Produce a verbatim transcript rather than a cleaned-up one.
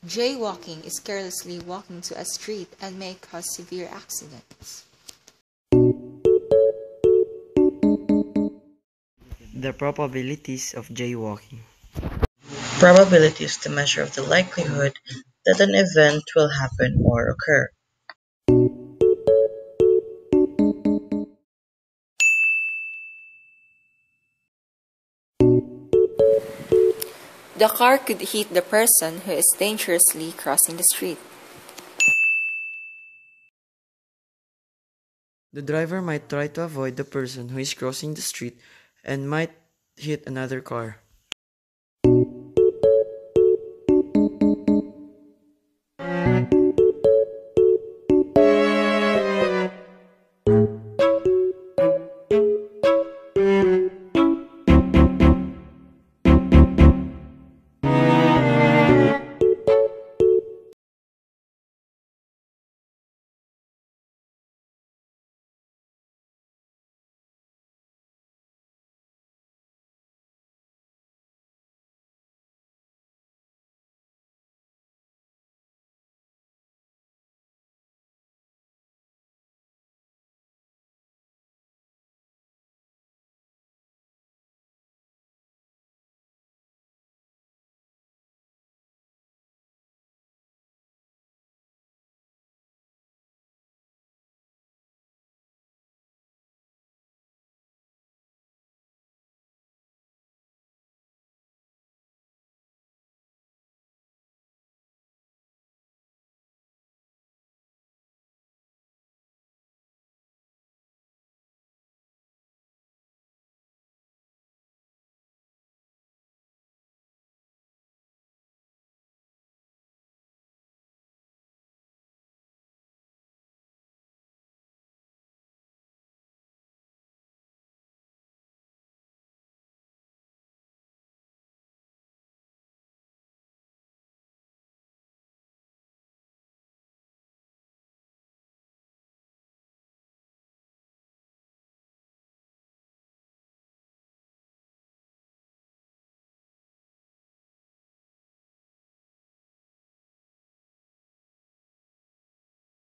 Jaywalking is carelessly walking to a street and may cause severe accidents. The probabilities of jaywalking. Probability is the measure of the likelihood that an event will happen or occur. The car could hit the person who is dangerously crossing the street. The driver might try to avoid the person who is crossing the street and might hit another car.